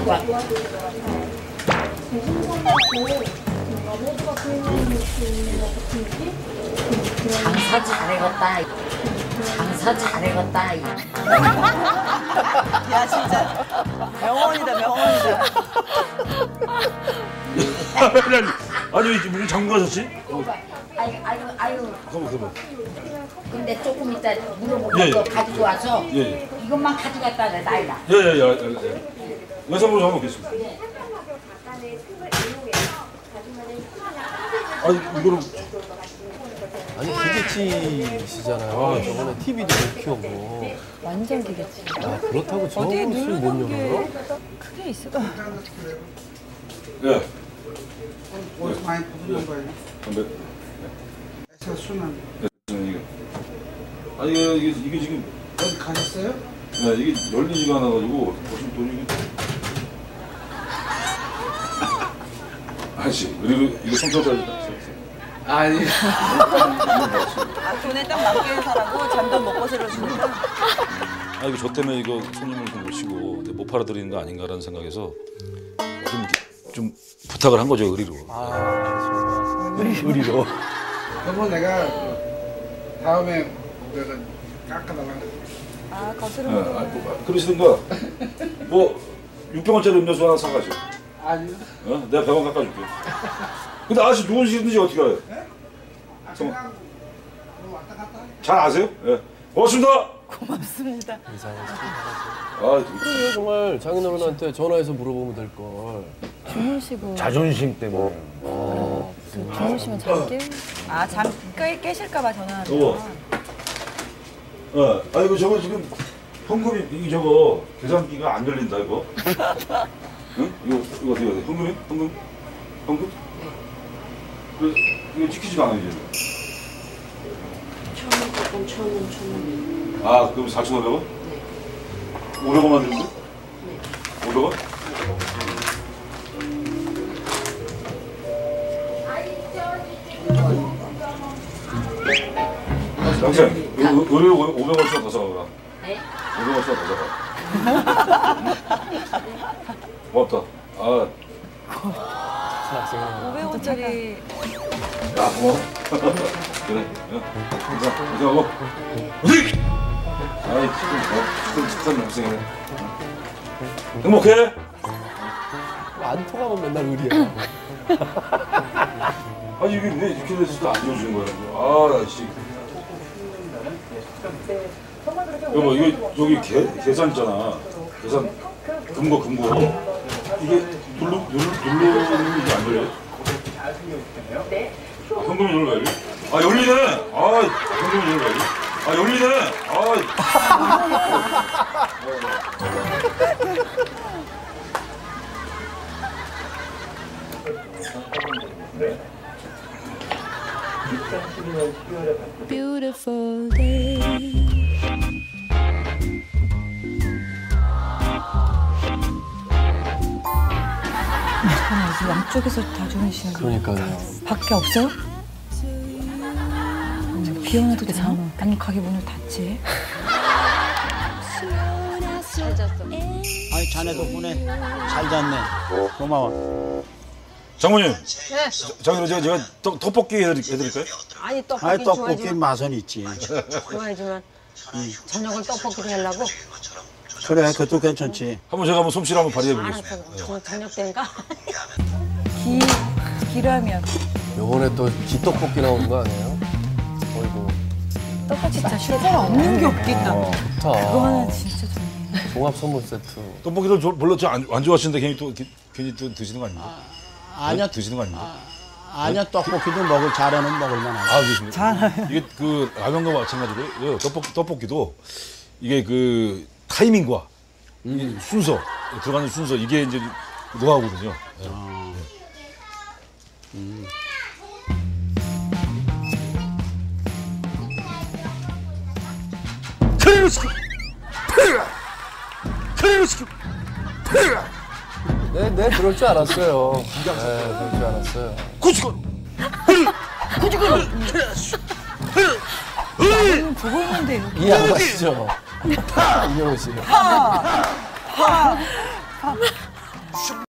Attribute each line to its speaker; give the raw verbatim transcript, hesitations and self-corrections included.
Speaker 1: 가지고 와. 장사 잘해갔다. 장사 잘해갔다.
Speaker 2: 야 진짜 명언이다 명언이다.
Speaker 3: 아니 왜 무슨 장군 가셨지?
Speaker 1: 아유 아유 아유.
Speaker 3: 잠깐만 잠깐만.
Speaker 1: 근데 조금 이따 물어보고
Speaker 3: 예, 예.
Speaker 1: 가지고 와서
Speaker 3: 예, 예.
Speaker 1: 이것만 가져갔다 내 나이다.
Speaker 3: 예예예. 예, 예, 예. 외상으로 한번 먹겠습니다. 아니 이거는
Speaker 4: 아니 기계치시잖아요. 저번에 티비도 못 키우고.
Speaker 5: 완전 기계치.
Speaker 4: 아 그렇다고 저 옷을 못 열어요?
Speaker 5: 크게 있어.
Speaker 3: 예.
Speaker 6: 옷 많이 부르는 거예요.
Speaker 3: 담배.
Speaker 6: 에서 순한.
Speaker 3: 이게 아니 이게 이게, 이게 지금
Speaker 6: 어디 가셨어요?
Speaker 3: 네, 이게 열리지가 않아가지고 무슨 돈이 이게 아저씨 그리고 이거 성격까지
Speaker 6: 아니.
Speaker 2: 아 돈에 딱 맞게 사라고 잔돈 먹고서를 주니까.
Speaker 3: 아 이거 저 때문에 이거 손님을 좀 모시고 못 팔아드리는 거 아닌가라는 생각에서 좀, 좀 부탁을 한 거죠 의리로.
Speaker 4: 아 정말 의리로.
Speaker 6: 그러면 내가 다음에 내가 깎아달라고.
Speaker 2: 아
Speaker 3: 네,
Speaker 2: 거스름.
Speaker 3: 아, 뭐, 그러시든가 뭐 육 병원짜리 음료수 하나 사가지고
Speaker 6: 아니요.
Speaker 3: 어? 내가 백 원 깎아줄게. 근데 아저씨 누구시든지 어떻게 알아요?
Speaker 6: 아, 그냥 뭐 왔다 갔다.
Speaker 3: 잘 아세요? 예. 고맙습니다.
Speaker 2: 고맙습니다.
Speaker 3: 아,
Speaker 4: 그러게 정말 장인어른한테 전화해서 물어보면 될 걸.
Speaker 5: 주무시고.
Speaker 7: 자존심 때문에.
Speaker 5: 어, 주무시면 잘 깨.
Speaker 2: 아잠 깨실까봐 전화하는
Speaker 3: 여보.
Speaker 2: 거.
Speaker 3: 어, 아 이거 저거 지금 현금이 이 저거 계산기가 안 열린다 이거. 응? 이거 이거 어떻게 해? 현금이? 현금? 현금? 그 이거 찍히지가 않아요 이제.
Speaker 8: 천 원, 조금 천 원, 천 원.
Speaker 3: 아 그럼 사천오백 원?
Speaker 8: 네.
Speaker 3: 오백 원만 주는데?
Speaker 8: 네.
Speaker 3: 오백 원? 양쌤, 이거 의료 오백 원씩 더 사가라.
Speaker 1: 네?
Speaker 3: 오백 원씩 더 사가. 고맙다. 아,
Speaker 2: 오백 원짜리.
Speaker 3: 야, 고마워. 그래, 야, 감사, 감사하고. 아이, 참, 참, 고생해. 행복해?
Speaker 4: 안 통하면 맨날 의리야.
Speaker 3: 아니, 이게 왜 이렇게 돼서도 안 지워주는 거야? 아, 나 씨. 여보, 이거 저기 계, 계산 있잖아. 계산 금고 금고. 이게 눌러 눌러 누르는 게 안 열려?
Speaker 1: 네.
Speaker 3: 아, 현금이 열려? 아 열리네. 아 현금이 열려. 아 열리네. 아.
Speaker 9: Beautiful day.
Speaker 5: 아, 양쪽에서 다 주무시는 거.
Speaker 4: 그러니까요.
Speaker 5: 밖에 없어요? 음, 비 오는 데도 참. 아니 가게 문을 닫지.
Speaker 8: 잘 잤어.
Speaker 10: 아니 자네 덕분에 잘 잤네. 고마워.
Speaker 3: 장모님.
Speaker 8: 네.
Speaker 3: 장모님 제가 제가 떡, 떡볶이 해드릴, 해드릴까요?
Speaker 8: 아니 떡볶이
Speaker 10: 아니 떡볶이
Speaker 8: 좋아하지만,
Speaker 10: 맛은 있지.
Speaker 8: 좋아하지만 저녁을 떡볶이로 하려고.
Speaker 10: 그래 그것도 괜찮지.
Speaker 3: 한번 제가 한번 솜씨를 한번 발휘해
Speaker 8: 알았어.
Speaker 3: 보겠습니다.
Speaker 8: 저 저녁 때인가?
Speaker 5: 기 기라면.
Speaker 4: 요번에 또 지떡볶이 나오는 거 아니에요? 어이구.
Speaker 5: 떡볶이 진짜 실제로 없는 게 없겠다.
Speaker 4: 어, 좋다.
Speaker 5: 그거 하나 진짜 좋네.
Speaker 4: 종합 선물 세트.
Speaker 3: 떡볶이를 저, 별로 안, 안 좋아하시는데 괜히 또 기- 괜히 또 드시는 거 아닙니까?
Speaker 10: 아, 아니야
Speaker 3: 네? 드시는 거 아닙니까?
Speaker 10: 아, 아니야 떡볶이도 먹을 잘하는 먹을 만하지.
Speaker 3: 아, 그렇습니까? 이게 그 라면과 마찬가지로 떡볶이, 떡볶이도 이게 그 타이밍과 이 순서 들어가는 순서 이게 이제 노하우거든요. 네.
Speaker 10: 어. 음.
Speaker 3: 크레로 시켜! 페라! 크레로 시켜! 페라!
Speaker 4: 네, 네, 그럴 줄 알았어요. 네, 그럴 줄 알았어요.
Speaker 3: 구치건! 구치건!
Speaker 5: 나는 보고 있는데 이렇게.
Speaker 4: 이 양반이죠. 이영호 씨.